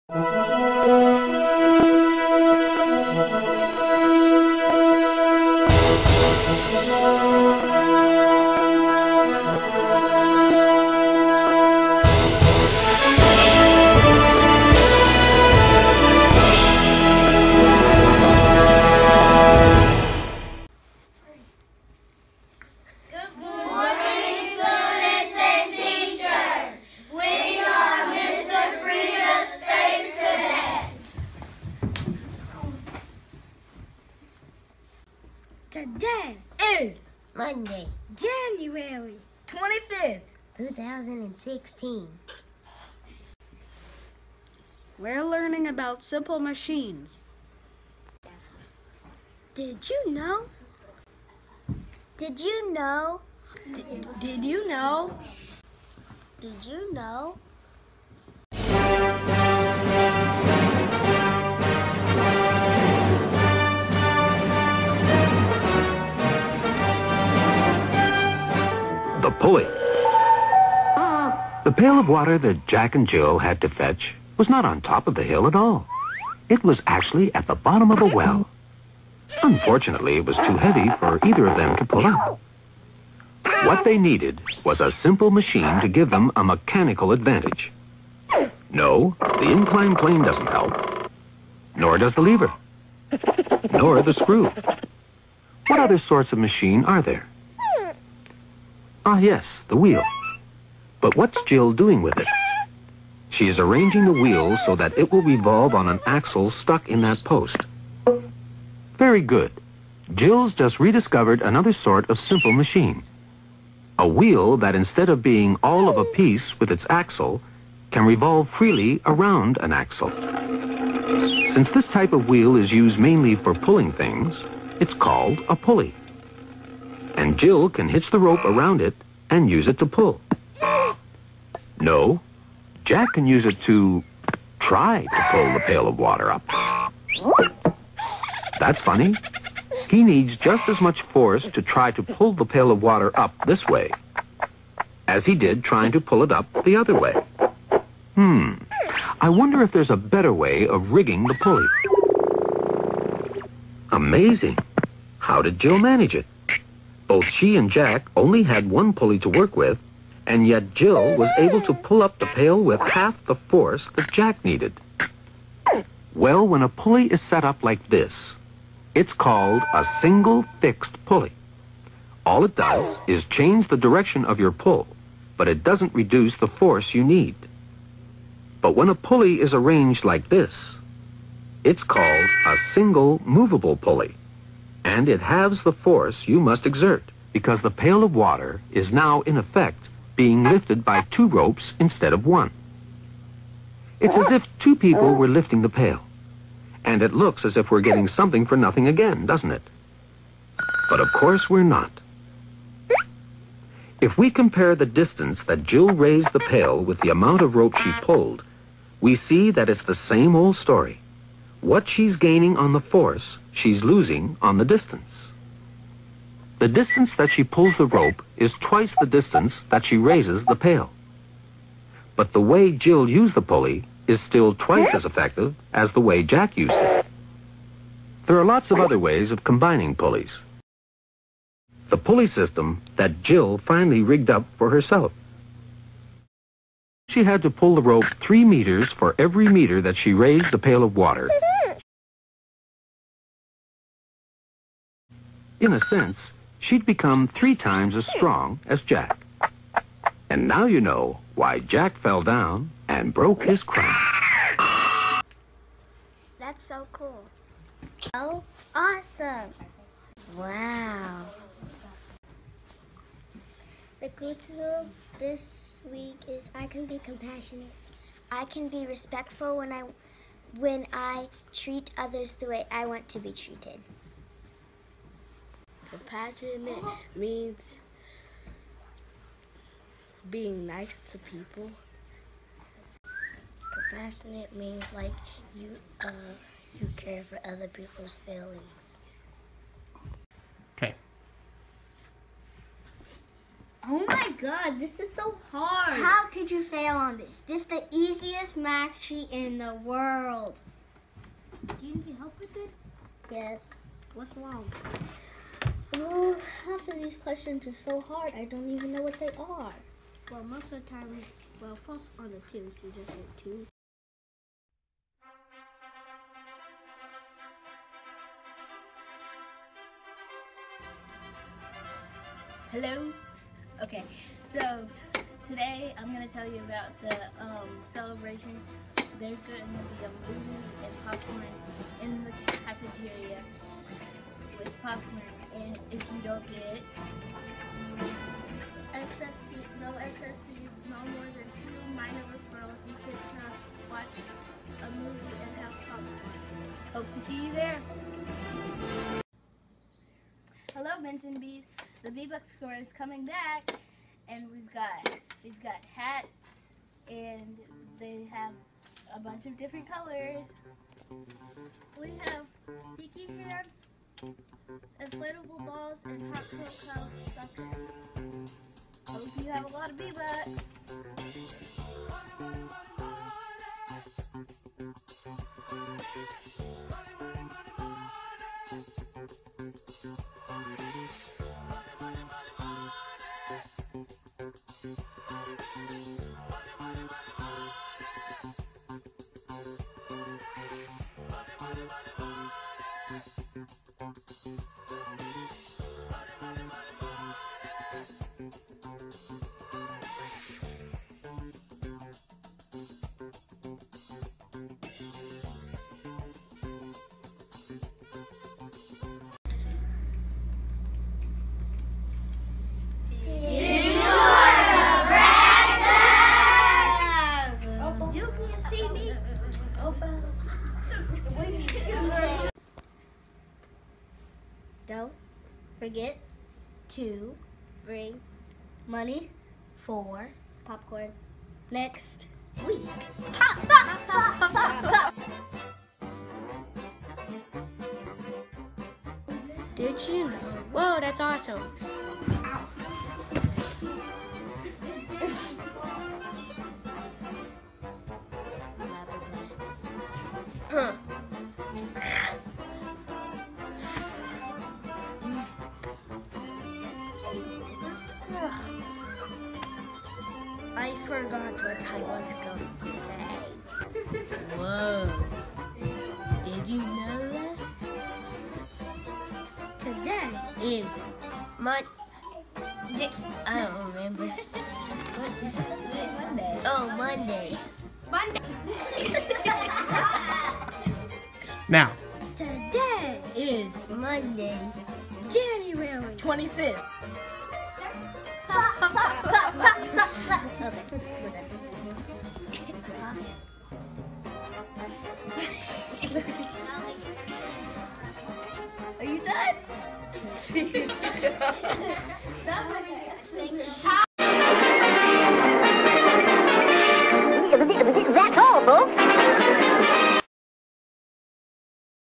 Today is Monday, January 25th, 2016. We're learning about simple machines. Did you know? Did you know? Did you know? Did you know? The pulley. The pail of water that Jack and Jill had to fetch was not on top of the hill at all. It was actually at the bottom of a well. Unfortunately, it was too heavy for either of them to pull up. What they needed was a simple machine to give them a mechanical advantage. No, the inclined plane doesn't help. Nor does the lever. Nor the screw. What other sorts of machine are there? Ah, yes, the wheel. But what's Jill doing with it? She is arranging the wheel so that it will revolve on an axle stuck in that post. Very good. Jill's just rediscovered another sort of simple machine. A wheel that instead of being all of a piece with its axle, can revolve freely around an axle. Since this type of wheel is used mainly for pulling things, it's called a pulley. And Jill can hitch the rope around it and use it to pull. No, Jack can use it to try to pull the pail of water up. That's funny. He needs just as much force to try to pull the pail of water up this way as he did trying to pull it up the other way. I wonder if there's a better way of rigging the pulley. Amazing. How did Jill manage it? Both she and Jack only had one pulley to work with, and yet Jill was able to pull up the pail with half the force that Jack needed. Well, when a pulley is set up like this, it's called a single fixed pulley. All it does is change the direction of your pull, but it doesn't reduce the force you need. But when a pulley is arranged like this, it's called a single movable pulley, and it halves the force you must exert, because the pail of water is now, in effect, being lifted by two ropes instead of one. It's as if two people were lifting the pail, and it looks as if we're getting something for nothing again, doesn't it? But of course we're not. If we compare the distance that Jill raised the pail with the amount of rope she pulled, we see that it's the same old story. What she's gaining on the force, she's losing on the distance. The distance that she pulls the rope is twice the distance that she raises the pail. But the way Jill used the pulley is still twice as effective as the way Jack used it. There are lots of other ways of combining pulleys. The pulley system that Jill finally rigged up for herself. She had to pull the rope 3 meters for every meter that she raised the pail of water. In a sense, she'd become 3 times as strong as Jack. And now you know why Jack fell down and broke his crown. That's so cool. Oh, awesome. Wow. The clue this week is I can be compassionate. I can be respectful when I treat others the way I want to be treated. Compassionate means being nice to people. Compassionate means like you care for other people's feelings. Okay. Oh my god, this is so hard. How could you fail on this? This is the easiest math sheet in the world. Do you need help with it? Yes. What's wrong? Oh, half of these questions are so hard, I don't even know what they are. Well, most of the time, first on the twos, you just get 2. Hello? Okay, so today I'm going to tell you about the celebration. There's going to be a movie and popcorn in the cafeteria with popcorn, and if you don't get no SSCs, no more than 2 minor referrals, you can watch a movie and have popcorn. Hope to see you there. Hello, Benton Bees. The V-Bucks score is coming back, and we've got hats, and they have a bunch of different colors. We have sticky hands, inflatable balls, and hot cocoa suckers. Hope you have a lot of V-Bucks. Don't forget to bring money for popcorn next week. Pop, pop, pop, pop, pop. Did you know? Whoa, that's awesome. Huh. I forgot what I was going to say. Whoa. Did you know that? Today is Monday. I don't remember. What is supposed to say Monday? Oh, Monday. Now, Today is Monday, January 25th. Okay. Are you done?